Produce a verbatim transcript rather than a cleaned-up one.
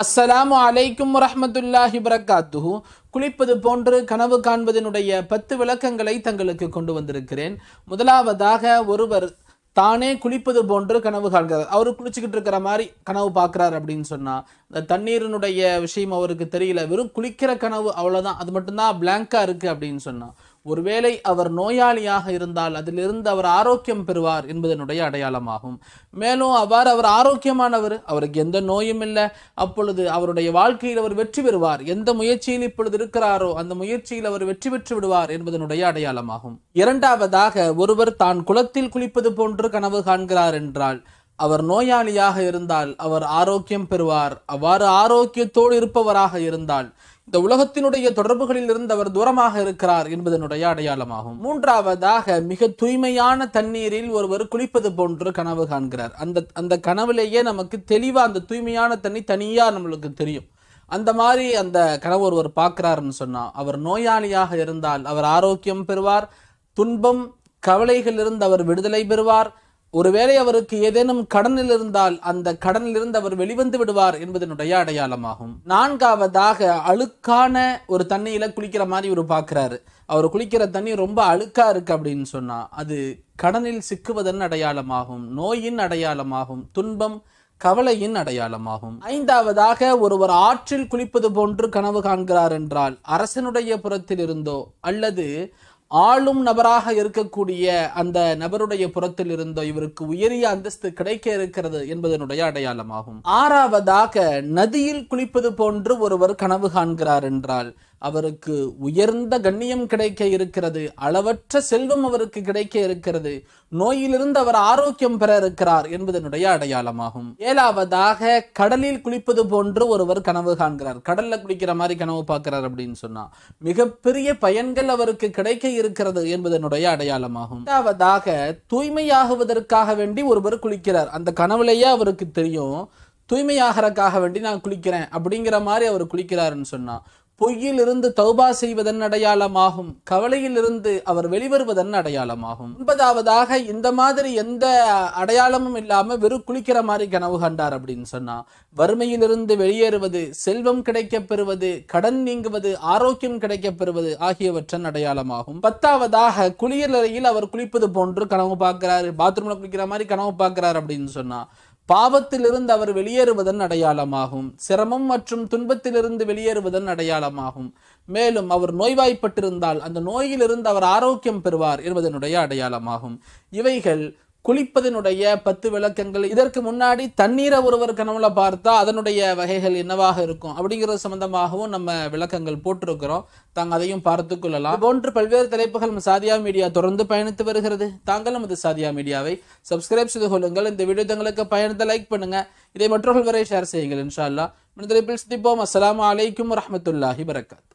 அஸ்ஸலாமு அலைக்கும் வரஹ்மத்துல்லாஹி வபரகாத்துஹு. குளிப்பது போன்று கனவு காண்பதனுடைய பத்து விளக்கங்களை தங்களுக்கு கொண்டு வந்திருக்கிறேன். முதலாவதாக, ஒருவர் தானே குளிப்பது போன்று கனவு காண்கிறார். அவரு குளிச்சுக்கிட்டு இருக்கிற மாதிரி கனவு பார்க்கிறார் அப்படின்னு சொன்னா, இந்த தண்ணீரினுடைய விஷயம் அவருக்கு தெரியல, வெறும் குளிக்கிற கனவு அவ்வளவுதான், அது மட்டும்தான் பிளாங்கா இருக்கு அப்படின்னு சொன்னா, ஒருவேளை அவர் நோயாளியாக இருந்தால் அதிலிருந்து அவர் ஆரோக்கியம் பெறுவார் என்பதனுடைய அடையாளமாகும். மேலும் அவ்வாறு அவர் ஆரோக்கியமானவர், அவருக்கு எந்த நோயும் இல்லை, அப்பொழுது அவருடைய வாழ்க்கையில் அவர் வெற்றி பெறுவார். எந்த முயற்சியில் இப்பொழுது இருக்கிறாரோ அந்த முயற்சியில் அவர் வெற்றி பெற்று விடுவார் என்பதனுடைய அடையாளமாகும். இரண்டாவதாக, ஒருவர் தான் குளத்தில் குளிப்பது போன்று கனவு காண்கிறார் என்றால் அவர் நோயாளியாக இருந்தால் அவர் ஆரோக்கியம் பெறுவார். அவ்வாறு ஆரோக்கியத்தோடு இருப்பவராக இருந்தால் இந்த உலகத்தினுடைய தொடர்புகளில் இருந்து அவர் தூரமாக இருக்கிறார் என்பதனுடைய அடையாளமாகும். மூன்றாவதாக, மிக தூய்மையான தண்ணீரில் ஒருவர் குளிப்பது போன்று கனவு காண்கிறார். அந்த அந்த கனவுலேயே நமக்கு தெளிவா அந்த தூய்மையான தண்ணி தனியா நம்மளுக்கு தெரியும். அந்த மாதிரி அந்த கனவு ஒருவர் பார்க்கிறாருன்னு சொன்னா, அவர் நோயாளியாக இருந்தால் அவர் ஆரோக்கியம் பெறுவார். துன்பம் கவலைகள் இருந்து அவர் விடுதலை பெறுவார். ஒருவேளை அவருக்கு ஏதேனும் கடனில் இருந்தால் அந்த கடனில் இருந்து அவர் வெளிவந்து விடுவார் என்பதனுடைய அடையாளமாகும். நான்காவதாக, அழுக்கான ஒரு தண்ணியில குளிக்கிற மாதிரி இவர் பார்க்கிறாரு. அவர் குளிக்கிற தண்ணி ரொம்ப அழுக்கா இருக்கு அப்படின்னு சொன்னா அது கடனில் சிக்குவதன் அடையாளமாகும், நோயின் அடையாளமாகும், துன்பம் கவலையின் அடையாளமாகும். ஐந்தாவதாக, ஒருவர் ஆற்றில் குளிப்பது போன்று கனவு காண்கிறார் என்றால் அரசனுடைய புறத்தில் இருந்தோ அல்லது ஆளும் நபராக இருக்கக்கூடிய அந்த நபருடைய புறத்தில் இருந்தோ இவருக்கு உயரிய அந்தஸ்து கிடைக்க இருக்கிறது என்பதனுடைய அடையாளமாகும். ஆறாவதாக, நதியில் குளிப்பது போன்று ஒருவர் கனவு காண்கிறார் என்றால் அவருக்கு உயர்ந்த கண்ணியம் கிடைக்க இருக்கிறது, அளவற்ற செல்வம் அவருக்கு கிடைக்க இருக்கிறது, நோயிலிருந்து அவர் ஆரோக்கியம் பெற இருக்கிறார் என்பதனுடைய அடையாளமாகும். ஏழாவதாக, கடலில் குளிப்பது போன்று ஒருவர் கனவு காண்கிறார். கடல்ல குளிக்கிற மாதிரி கனவு பார்க்கிறார் அப்படின்னு சொன்னா மிகப்பெரிய பயன்கள் அவருக்கு கிடைக்க இருக்கிறது என்பதனுடைய அடையாளமாகும். எட்டாவதாக, தூய்மையாகுவதற்காக வேண்டி ஒருவர் குளிக்கிறார். அந்த கனவுலேயே அவருக்கு தெரியும், தூய்மையாகிறதுக்காக வேண்டி நான் குளிக்கிறேன் அப்படிங்கிற மாதிரி அவர் குளிக்கிறாருன்னு சொன்னா பொய்யில் இருந்து தௌபா செய்வதன் அடையாளமாகும், கவலையில் இருந்து அவர் வெளிவருவதன் அடையாளமாகும். ஒன்பதாவதாக, இந்த மாதிரி எந்த அடையாளமும் இல்லாம வெறும் குளிக்கிற மாதிரி கனவு கண்டார் அப்படின்னு சொன்னா வறுமையிலிருந்து வெளியேறுவது, செல்வம் கிடைக்க பெறுவது, கடன் நீங்குவது, ஆரோக்கியம் கிடைக்க பெறுவது ஆகியவற்றின் அடையாளமாகும். பத்தாவதாக, குளியலறையில் அவர் குளிப்பது போன்று கனவு பார்க்கிறாரு, பாத்ரூம்ல குளிக்கிற மாதிரி கனவு பார்க்கிறார் அப்படின்னு சொன்னா பாவத்திலிருந்து அவர் வெளியேறுவதன் அடையாளமாகும், சிரமம் மற்றும் துன்பத்திலிருந்து வெளியேறுவதன் அடையாளமாகும். மேலும் அவர் நோய்வாய்ப்பட்டிருந்தால் அந்த நோயிலிருந்து அவர் ஆரோக்கியம் பெறுவார் என்பதனுடைய அடையாளமாகும். இவைகள் குளிப்பதனுடைய பத்து விளக்கங்கள். இதற்கு முன்னாடி தண்ணீரை ஒருவர் கனவுல பார்த்தா அதனுடைய வகைகள் என்னவாக இருக்கும் அப்படிங்கிறது சம்பந்தமாகவும் நம்ம விளக்கங்கள் போட்டிருக்கிறோம். தாங்க அதையும் பார்த்து கொள்ளலாம். போன்று பல்வேறு தலைப்புகள் நம்ம சாதியா மீடியா தொடர்ந்து பயணித்து வருகிறது. தாங்கள் நமது சாதியா மீடியாவை சப்ஸ்கிரைப் செய்து கொள்ளுங்கள். இந்த வீடியோ தங்களுக்கு பயணித்த லைக் பண்ணுங்க. இதை மற்றவர்கள் வரை ஷேர் செய்யுங்கள். இன்ஷா அல்லாஹ். அஸ்ஸலாமு அலைக்கும் வரஹ்மத்துல்லாஹி வபரகாத்துஹு.